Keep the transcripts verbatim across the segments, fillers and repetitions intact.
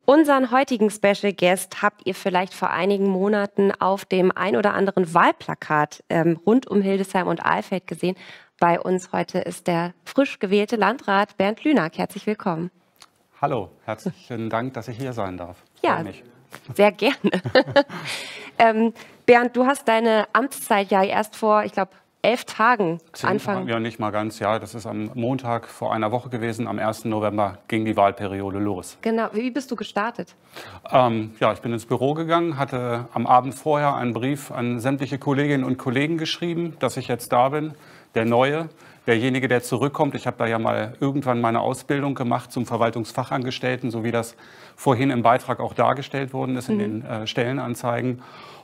Unseren heutigen Special Guest habt ihr vielleicht vor einigen Monaten auf dem ein oder anderen Wahlplakat ähm, rund um Hildesheim und Alfeld gesehen. Bei uns heute ist der frisch gewählte Landrat Bernd Lünack. Herzlich willkommen. Hallo, herzlichen Dank, dass ich hier sein darf. Ja, mich. Sehr gerne. ähm, Bernd, du hast deine Amtszeit ja erst vor, ich glaube, elf Tagen anfangen. Ja, nicht mal ganz, ja. Das ist am Montag vor einer Woche gewesen. Am ersten November ging die Wahlperiode los. Genau. Wie bist du gestartet? Ähm, ja, ich bin ins Büro gegangen, hatte am Abend vorher einen Brief an sämtliche Kolleginnen und Kollegen geschrieben, dass ich jetzt da bin, der Neue. Derjenige, der zurückkommt, ich habe da ja mal irgendwann meine Ausbildung gemacht zum Verwaltungsfachangestellten, so wie das vorhin im Beitrag auch dargestellt worden ist in mhm. den äh, Stellenanzeigen.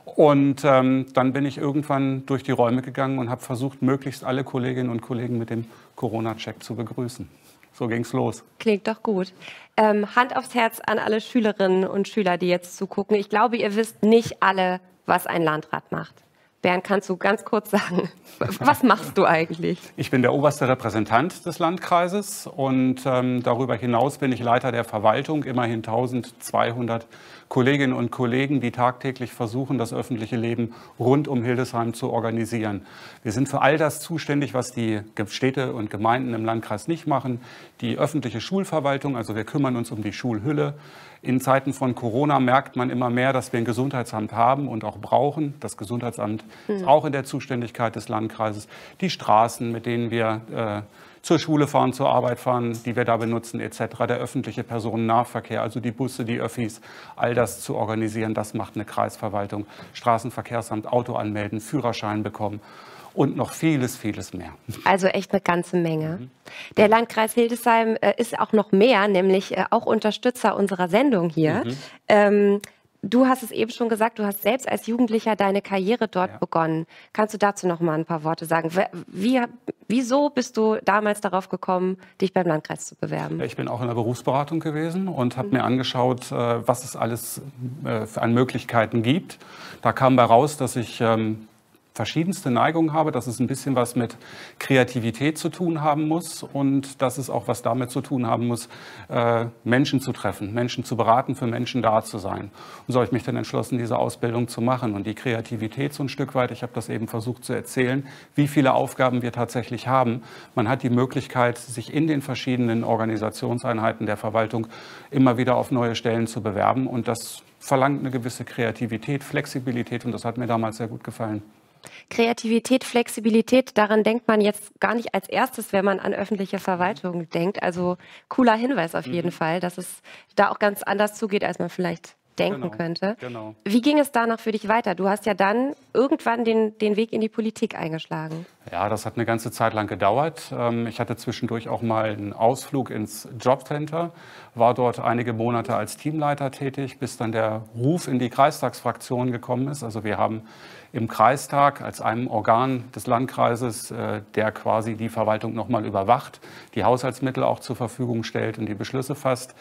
Und ähm, dann bin ich irgendwann durch die Räume gegangen und habe versucht, möglichst alle Kolleginnen und Kollegen mit dem Corona-Check zu begrüßen. So ging's los. Klingt doch gut. Ähm, Hand aufs Herz an alle Schülerinnen und Schüler, die jetzt zugucken. Ich glaube, ihr wisst nicht alle, was ein Landrat macht. Bernd, kannst du ganz kurz sagen, was machst du eigentlich? Ich bin der oberste Repräsentant des Landkreises und ähm, darüber hinaus bin ich Leiter der Verwaltung, immerhin eintausendzweihundert Kolleginnen und Kollegen, die tagtäglich versuchen, das öffentliche Leben rund um Hildesheim zu organisieren. Wir sind für all das zuständig, was die Städte und Gemeinden im Landkreis nicht machen. Die öffentliche Schulverwaltung, also wir kümmern uns um die Schulhülle. In Zeiten von Corona merkt man immer mehr, dass wir ein Gesundheitsamt haben und auch brauchen. Das Gesundheitsamt mhm. ist auch in der Zuständigkeit des Landkreises. Die Straßen, mit denen wir äh, zur Schule fahren, zur Arbeit fahren, die wir da benutzen et cetera. Der öffentliche Personennahverkehr, also die Busse, die Öffis, all das zu organisieren, das macht eine Kreisverwaltung. Straßenverkehrsamt, Auto anmelden, Führerschein bekommen. Und noch vieles, vieles mehr. Also echt eine ganze Menge. Mhm. Der Landkreis Hildesheim äh, ist auch noch mehr, nämlich äh, auch Unterstützer unserer Sendung hier. Mhm. Ähm, du hast es eben schon gesagt, du hast selbst als Jugendlicher deine Karriere dort ja. begonnen. Kannst du dazu noch mal ein paar Worte sagen? Wie, wieso bist du damals darauf gekommen, dich beim Landkreis zu bewerben? Ich bin auch in der Berufsberatung gewesen und habe mhm. mir angeschaut, was es alles an Möglichkeiten gibt. Da kam bei raus, dass ich verschiedenste Neigungen habe, dass es ein bisschen was mit Kreativität zu tun haben muss und dass es auch was damit zu tun haben muss, äh, Menschen zu treffen, Menschen zu beraten, für Menschen da zu sein. Und so habe ich mich dann entschlossen, diese Ausbildung zu machen. Und die Kreativität so ein Stück weit, ich habe das eben versucht zu erzählen, wie viele Aufgaben wir tatsächlich haben. Man hat die Möglichkeit, sich in den verschiedenen Organisationseinheiten der Verwaltung immer wieder auf neue Stellen zu bewerben. Und das verlangt eine gewisse Kreativität, Flexibilität und das hat mir damals sehr gut gefallen. Kreativität, Flexibilität, daran denkt man jetzt gar nicht als erstes, wenn man an öffentliche Verwaltung denkt. Also cooler Hinweis auf jeden mhm. Fall, dass es da auch ganz anders zugeht, als man vielleicht denken genau, könnte. Genau. Wie ging es danach für dich weiter? Du hast ja dann irgendwann den, den Weg in die Politik eingeschlagen. Ja, das hat eine ganze Zeit lang gedauert. Ich hatte zwischendurch auch mal einen Ausflug ins Jobcenter, war dort einige Monate als Teamleiter tätig, bis dann der Ruf in die Kreistagsfraktion gekommen ist. Also wir haben im Kreistag als einem Organ des Landkreises, der quasi die Verwaltung noch mal überwacht, die Haushaltsmittel auch zur Verfügung stellt und die Beschlüsse fasst.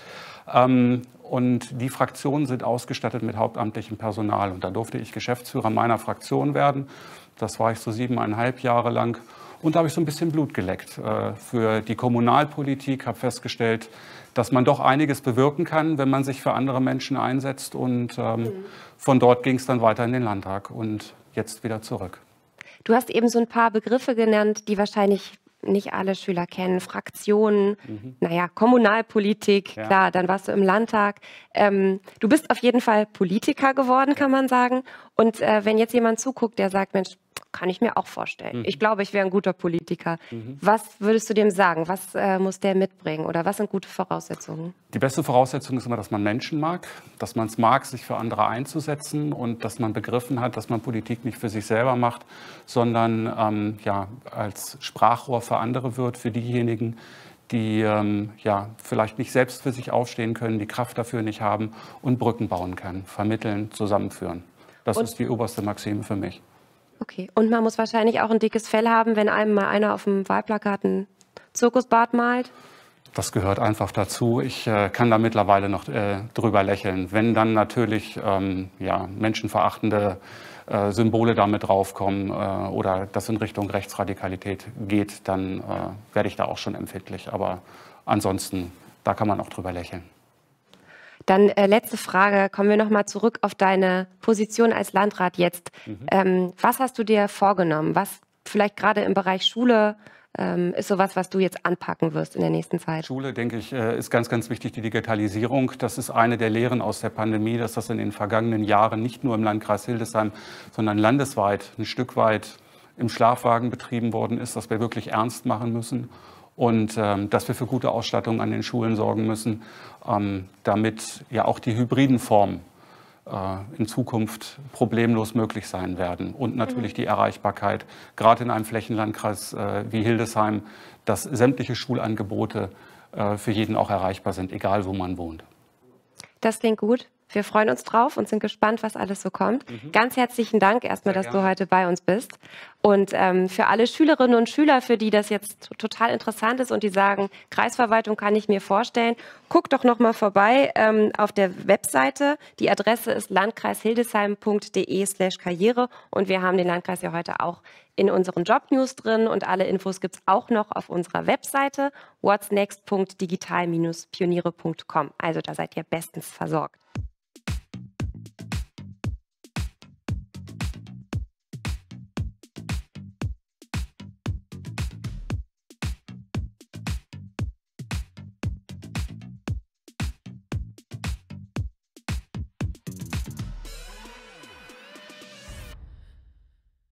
Und die Fraktionen sind ausgestattet mit hauptamtlichem Personal. Und da durfte ich Geschäftsführer meiner Fraktion werden. Das war ich so siebeneinhalb Jahre lang. Und da habe ich so ein bisschen Blut geleckt äh, für die Kommunalpolitik, habe festgestellt, dass man doch einiges bewirken kann, wenn man sich für andere Menschen einsetzt. Und ähm, mhm. von dort ging es dann weiter in den Landtag und jetzt wieder zurück. Du hast eben so ein paar Begriffe genannt, die wahrscheinlich nicht alle Schüler kennen. Fraktionen, mhm. naja, Kommunalpolitik, ja. klar, dann warst du im Landtag. Ähm, du bist auf jeden Fall Politiker geworden, kann man sagen. Und äh, wenn jetzt jemand zuguckt, der sagt, Mensch, kann ich mir auch vorstellen. Mhm. Ich glaube, ich wäre ein guter Politiker. Mhm. Was würdest du dem sagen? Was äh, muss der mitbringen? Oder was sind gute Voraussetzungen? Die beste Voraussetzung ist immer, dass man Menschen mag, dass man es mag, sich für andere einzusetzen und dass man begriffen hat, dass man Politik nicht für sich selber macht, sondern ähm, ja, als Sprachrohr für andere wird, für diejenigen, die ähm, ja, vielleicht nicht selbst für sich aufstehen können, die Kraft dafür nicht haben und Brücken bauen kann, vermitteln, zusammenführen. Das und ist die oberste Maxime für mich. Okay, und man muss wahrscheinlich auch ein dickes Fell haben, wenn einem mal einer auf dem Wahlplakat einen Zirkusbart malt? Das gehört einfach dazu. Ich äh, kann da mittlerweile noch äh, drüber lächeln. Wenn dann natürlich ähm, ja, menschenverachtende äh, Symbole damit draufkommen äh, oder das in Richtung Rechtsradikalität geht, dann äh, werde ich da auch schon empfindlich. Aber ansonsten, da kann man auch drüber lächeln. Dann äh, letzte Frage, kommen wir nochmal zurück auf deine Position als Landrat jetzt. Mhm. Ähm, was hast du dir vorgenommen? Was vielleicht gerade im Bereich Schule ähm, ist sowas, was du jetzt anpacken wirst in der nächsten Zeit? Schule, denke ich, ist ganz, ganz wichtig, die Digitalisierung. Das ist eine der Lehren aus der Pandemie, dass das in den vergangenen Jahren nicht nur im Landkreis Hildesheim, sondern landesweit ein Stück weit im Schlafwagen betrieben worden ist, dass wir wirklich ernst machen müssen. Und ähm, dass wir für gute Ausstattung an den Schulen sorgen müssen, ähm, damit ja auch die hybriden Formen äh, in Zukunft problemlos möglich sein werden. Und natürlich die Erreichbarkeit, gerade in einem Flächenlandkreis äh, wie Hildesheim, dass sämtliche Schulangebote äh, für jeden auch erreichbar sind, egal wo man wohnt. Das klingt gut. Wir freuen uns drauf und sind gespannt, was alles so kommt. Mhm. Ganz herzlichen Dank erstmal, Sehr dass gerne. du heute bei uns bist. Und ähm, für alle Schülerinnen und Schüler, für die das jetzt total interessant ist und die sagen, Kreisverwaltung kann ich mir vorstellen, guckt doch noch mal vorbei ähm, auf der Webseite. Die Adresse ist landkreishildesheim punkt de slash karriere und wir haben den Landkreis ja heute auch in unseren Jobnews drin und alle Infos gibt es auch noch auf unserer Webseite whatsnext punkt digital Bindestrich pioniere punkt com. Also da seid ihr bestens versorgt.